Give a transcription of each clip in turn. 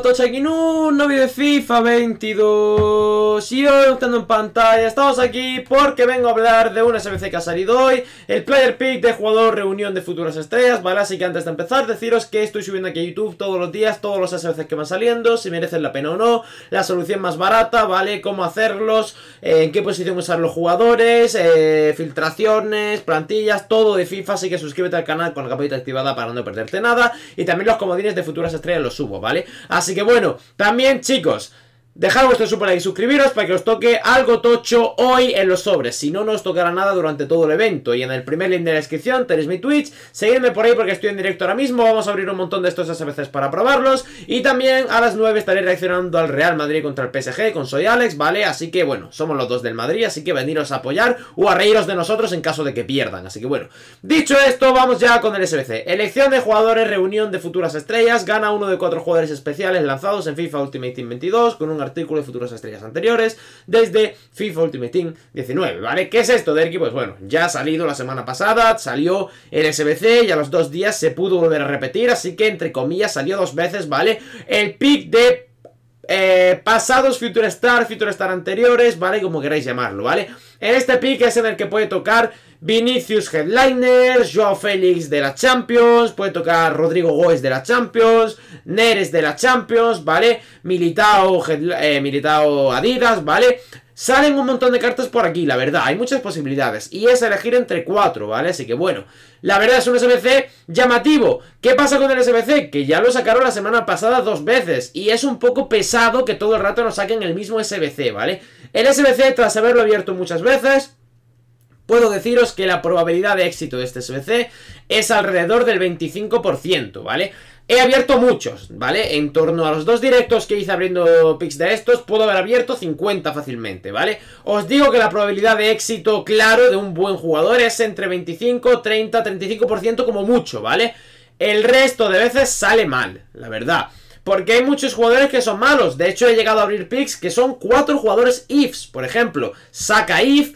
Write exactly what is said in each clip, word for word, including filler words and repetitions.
todos aquí en un nuevo vídeo de FIFA veintidós. Y hoy, estando en pantalla, estamos aquí porque vengo a hablar de un S B C que ha salido hoy, el Player Pick de jugador reunión de futuras estrellas, ¿vale? Así que antes de empezar, deciros que estoy subiendo aquí a YouTube todos los días todos los S B Cs que van saliendo, si merecen la pena o no, la solución más barata, ¿vale? Cómo hacerlos, eh, en qué posición usar los jugadores, eh, filtraciones, plantillas, todo de FIFA. Así que suscríbete al canal con la campanita activada para no perderte nada. Y también los comodines de futuras estrellas los subo, ¿vale? Así que bueno, también chicos, dejad vuestro super like y suscribiros para que os toque algo tocho hoy en los sobres. Si no, no os tocará nada durante todo el evento. Y en el primer link de la descripción tenéis mi Twitch. Seguidme por ahí porque estoy en directo ahora mismo. Vamos a abrir un montón de estos S B Cs para probarlos. Y también a las nueve estaré reaccionando al Real Madrid contra el P S G con Soy Alex, ¿vale? Así que bueno, somos los dos del Madrid, así que veniros a apoyar o a reíros de nosotros en caso de que pierdan. Así que bueno, dicho esto, vamos ya con el S B C. Elección de jugadores, reunión de futuras estrellas. Gana uno de cuatro jugadores especiales lanzados en FIFA Ultimate Team veintidós con un artículo de futuras estrellas anteriores desde FIFA Ultimate Team diecinueve, ¿vale? ¿Qué es esto, Derky? Pues bueno, ya ha salido la semana pasada, salió el S B C y a los dos días se pudo volver a repetir, así que entre comillas salió dos veces, ¿vale? El pick de Eh, pasados Future Star, Future Star anteriores, ¿vale? Como queráis llamarlo, ¿vale? En este pick es en el que puede tocar Vinicius Headliner, Joao Félix de la Champions, puede tocar Rodrigo Goes de la Champions, Neres de la Champions, ¿vale? Militao, eh, Militao Adidas, ¿vale? Salen un montón de cartas por aquí, la verdad, hay muchas posibilidades. Y es elegir entre cuatro, ¿vale? Así que bueno, la verdad es un S B C llamativo. ¿Qué pasa con el S B C? Que ya lo sacaron la semana pasada dos veces. Y es un poco pesado que todo el rato nos saquen el mismo S B C, ¿vale? El S B C, tras haberlo abierto muchas veces, puedo deciros que la probabilidad de éxito de este S B C es alrededor del veinticinco por ciento, ¿vale? He abierto muchos, ¿vale? En torno a los dos directos que hice abriendo picks de estos, puedo haber abierto cincuenta fácilmente, ¿vale? Os digo que la probabilidad de éxito, claro, de un buen jugador es entre veinticinco, treinta, treinta y cinco por ciento como mucho, ¿vale? El resto de veces sale mal, la verdad. Porque hay muchos jugadores que son malos. De hecho, he llegado a abrir picks que son cuatro jugadores ifs. Por ejemplo, Saka if,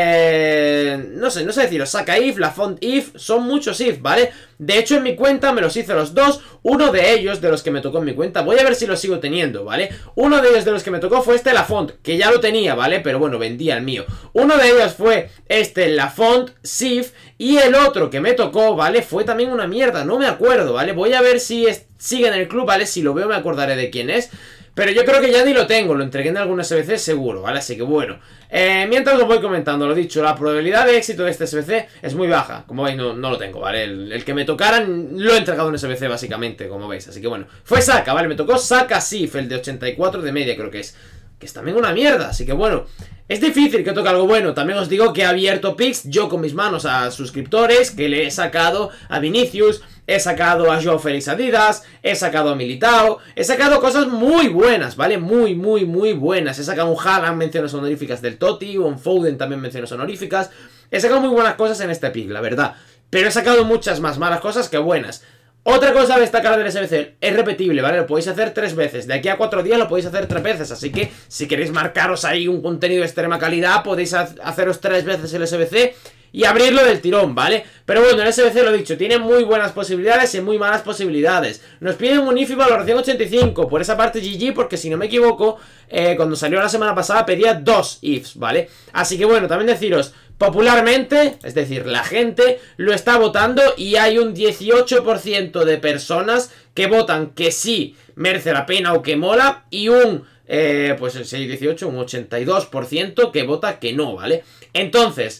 eh, no sé, no sé deciros, Saka if, Lafont if, son muchos if, ¿vale? De hecho, en mi cuenta me los hice los dos. Uno de ellos, de los que me tocó en mi cuenta, voy a ver si lo sigo teniendo, ¿vale? Uno de ellos de los que me tocó fue este Lafont, que ya lo tenía, ¿vale? Pero bueno, vendía el mío. Uno de ellos fue este Lafont Sif. Y el otro que me tocó, ¿vale? Fue también una mierda, no me acuerdo, ¿vale? Voy a ver si es, sigue en el club, ¿vale? Si lo veo me acordaré de quién es. Pero yo creo que ya ni lo tengo, lo entregué en algún S B C seguro, ¿vale? Así que bueno, eh, mientras os voy comentando, lo dicho, la probabilidad de éxito de este S B C es muy baja. Como veis, no, no lo tengo, ¿vale? El, el que me tocaran lo he entregado en S B C básicamente, como veis. Así que bueno, fue Saka, ¿vale? Me tocó Saka Sif, el de ochenta y cuatro de media creo que es. Que es también una mierda, así que bueno, es difícil que toque algo bueno. También os digo que he abierto picks yo con mis manos a suscriptores, que le he sacado a Vinicius, he sacado a Joao Félix Adidas, he sacado a Militao, he sacado cosas muy buenas, ¿vale? Muy, muy, muy buenas. He sacado un Haaland, menciones honoríficas del Totti, un Foden también menciones honoríficas. He sacado muy buenas cosas en este pick, la verdad. Pero he sacado muchas más malas cosas que buenas. Otra cosa a destacar del S B C, es repetible, ¿vale? Lo podéis hacer tres veces, de aquí a cuatro días lo podéis hacer tres veces, así que si queréis marcaros ahí un contenido de extrema calidad, podéis haceros tres veces el S B C y abrirlo del tirón, ¿vale? Pero bueno, el S B C, lo dicho, tiene muy buenas posibilidades y muy malas posibilidades. Nos piden un I F y valoración ochenta y cinco, por esa parte G G, porque si no me equivoco, eh, cuando salió la semana pasada pedía dos I Fs, ¿vale? Así que bueno, también deciros, popularmente, es decir, la gente lo está votando y hay un dieciocho por ciento de personas que votan que sí merece la pena o que mola y un, eh, pues el seis dieciocho, un ochenta y dos por ciento que vota que no, ¿vale? Entonces,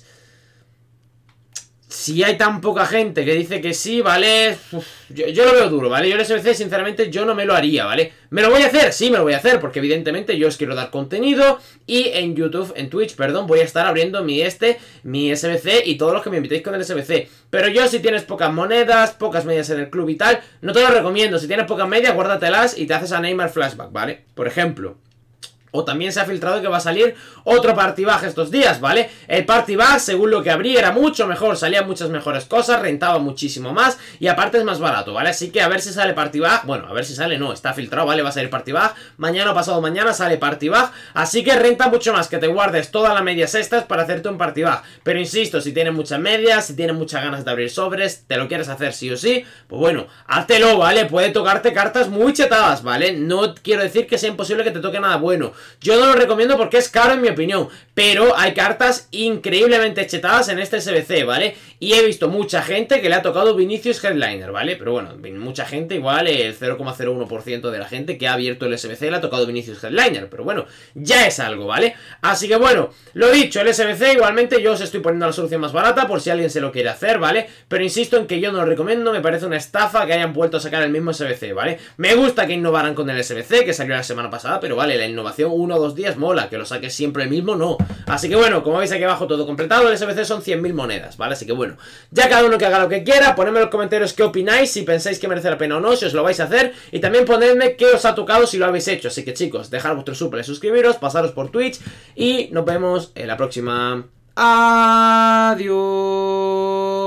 si hay tan poca gente que dice que sí, ¿vale? Uf, yo, yo lo veo duro, ¿vale? Yo el S B C, sinceramente, yo no me lo haría, ¿vale? ¿Me lo voy a hacer? Sí, me lo voy a hacer, porque evidentemente yo os quiero dar contenido y en YouTube, en Twitch, perdón, voy a estar abriendo mi este, mi S B C y todos los que me invitéis con el S B C. Pero yo, si tienes pocas monedas, pocas medias en el club y tal, no te lo recomiendo. Si tienes pocas medias, guárdatelas y te haces a Neymar Flashback, ¿vale? Por ejemplo. O también se ha filtrado que va a salir otro Party Bag estos días, ¿vale? El Party Bag, según lo que abrí, era mucho mejor, salían muchas mejores cosas, rentaba muchísimo más y aparte es más barato, ¿vale? Así que a ver si sale Party Bag, bueno, a ver si sale, no, está filtrado, ¿vale? Va a salir Party Bag, mañana o pasado mañana sale Party Bag, así que renta mucho más que te guardes todas las medias estas para hacerte un Party Bag. Pero insisto, si tienes muchas medias, si tienes muchas ganas de abrir sobres, te lo quieres hacer sí o sí, pues bueno, háztelo, ¿vale? Puede tocarte cartas muy chetadas, ¿vale? No quiero decir que sea imposible que te toque nada bueno. Yo no lo recomiendo porque es caro en mi opinión, pero hay cartas increíblemente chetadas en este S B C, ¿vale? Y he visto mucha gente que le ha tocado Vinicius Headliner, ¿vale? Pero bueno, mucha gente, igual el cero coma cero uno por ciento de la gente que ha abierto el S B C le ha tocado Vinicius Headliner, pero bueno, ya es algo, ¿vale? Así que bueno, lo dicho, el S B C igualmente yo os estoy poniendo la solución más barata por si alguien se lo quiere hacer, ¿vale? Pero insisto en que yo no lo recomiendo, me parece una estafa que hayan vuelto a sacar el mismo S B C, ¿vale? Me gusta que innovaran con el S B C, que salió la semana pasada, pero vale, la innovación uno o dos días mola, que lo saques siempre el mismo, no. Así que bueno, como veis aquí abajo todo completado, el S B C son cien mil monedas, ¿vale? Así que bueno, ya cada uno que haga lo que quiera, ponedme en los comentarios qué opináis, si pensáis que merece la pena o no, si os lo vais a hacer, y también ponedme qué os ha tocado si lo habéis hecho. Así que chicos, dejad vuestro super, suscribiros, pasaros por Twitch, y nos vemos en la próxima. Adiós.